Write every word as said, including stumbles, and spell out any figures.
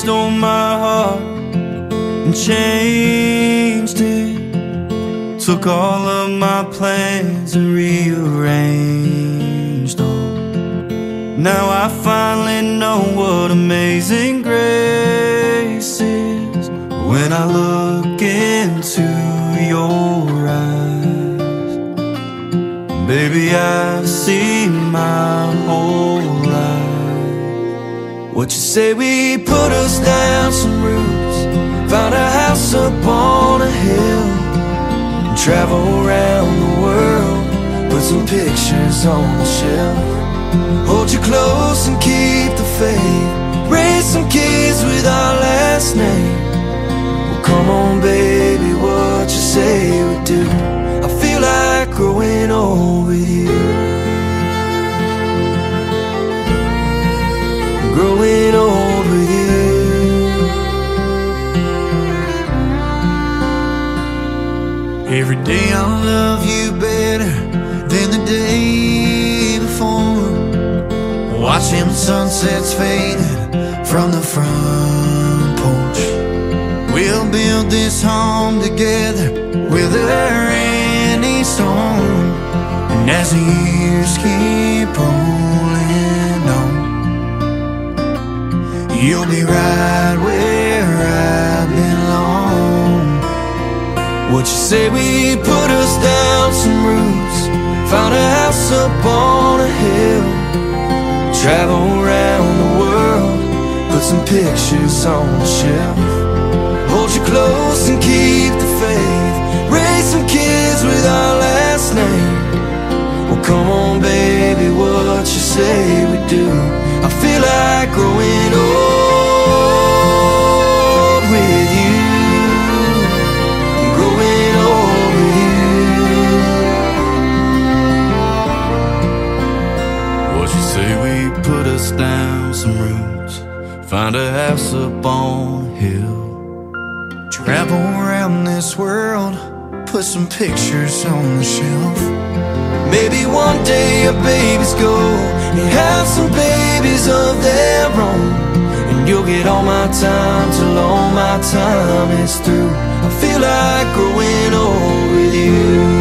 stole my heart and changed it. Took all of my plans and rearranged them. Now I finally know what amazing grace is. When I look into your eyes, baby, I see my whole life. What you say we put us down some roots, found a house up on a hill, and travel around the world, put some pictures on the shelf. Hold you close and keep the faith, raise some kids with our last name. Well, come on baby, what you say we do? I feel like growing old with you. Growing old with you. Every day I love you better than the day before. Watching the sunsets fading from the front porch. We'll build this home together, weather any storm. And as the years keep rolling on, you'll be right where I belong. What you say we put us down some roots, found a house up on a hill, travel around the world, put some pictures on the shelf. Hold you close and keep the faith, raise some kids with our last name. Well, come on baby, what you say we do? I feel like growing old with you. Growing old with you. What you say we put us down some roots, find a house up on a hill, travel around this world, put some pictures on the shelf. maybe one day our babies go and have some babies of their own, and you'll get all my time till all my time is through. I feel like growing old with you.